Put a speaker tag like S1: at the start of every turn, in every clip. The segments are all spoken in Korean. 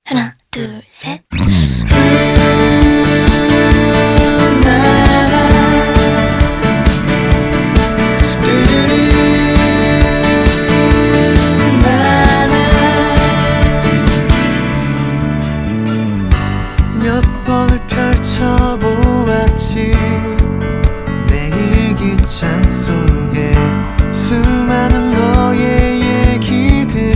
S1: 하나, 둘, 셋.
S2: 몇 번을 펼쳐보았지. 내 일기장 속에 수많은 너의 얘기들,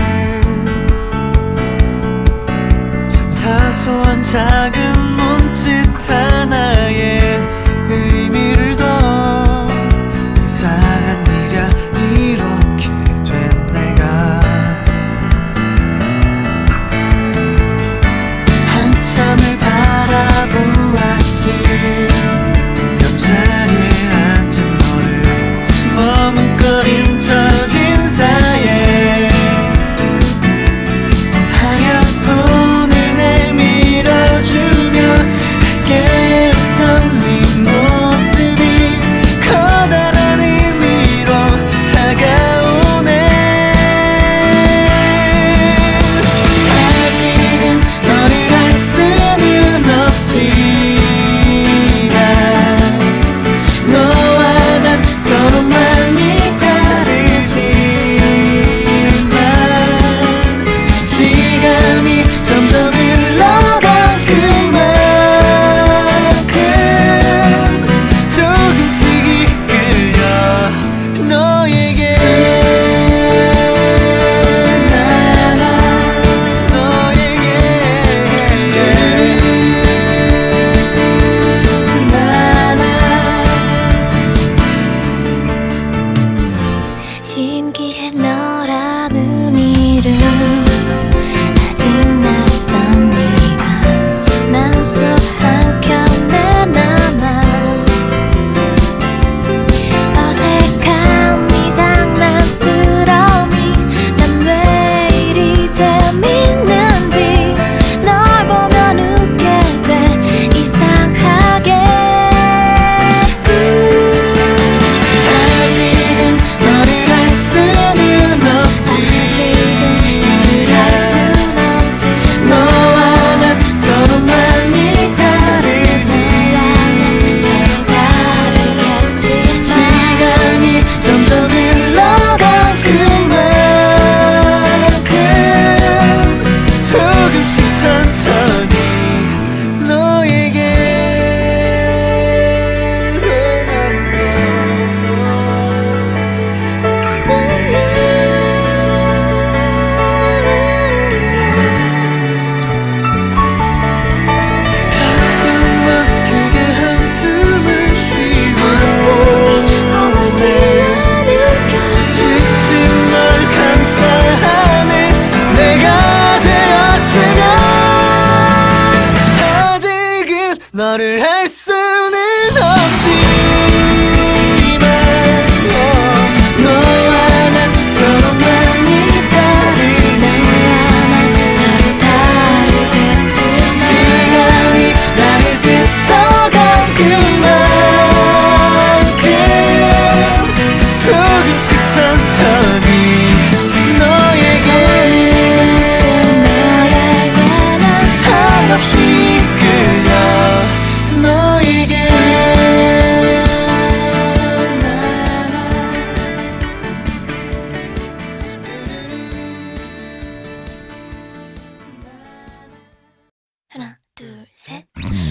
S2: 참 사소한 작은 몸짓 하나에 의미를 더 이상한 일이야 이렇게 된 내가. 한참을 바라보았지. 옆자리에 앉은 너를 머뭇거린 첫인사에 하얀 손을 내밀어주며 함께 웃던 네 모습이 커다란 의미로 다가오네. 아직은 너를 알 수는 없지만 너와 난 서로 많이 다르지만 시간이 점점 흘러간 그만큼 조금씩 이끌려 너에게.
S1: 신기해 너라는 이름. 아직 낯선 네가 마음속 한켠에 남아. 어색한 네 장난스러움이 난 왜 이리 재밌는지 널 보면 웃게 돼 이상하게.
S2: 아직은 너를 알 수는 없지. 너와 난 서로 많이 다르지. 시간이 점점 흘러간 그만큼 조금씩 천천히 너에게. 가끔은 길게 한숨을 쉬고 지친 널 감싸는 내가 되었으면. 아직은 너를 알 수는 없지만 너와 난 서로 많이 다르지. 시간이 나를 스쳐간 그만큼 조금씩 천천히 너에게 한없이 이끌려 너에게.
S1: 하나, 둘, 셋.